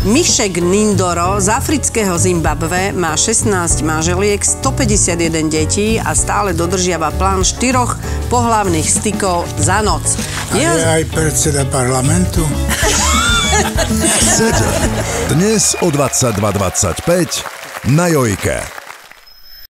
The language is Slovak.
Mišek Nindoro z afrického Zimbabwe má 16 manželiek, 151 detí a stále dodržiava plán 4 pohlavných stykov za noc. A je aj predseda parlamentu? Dnes o 22:25 na Jojke.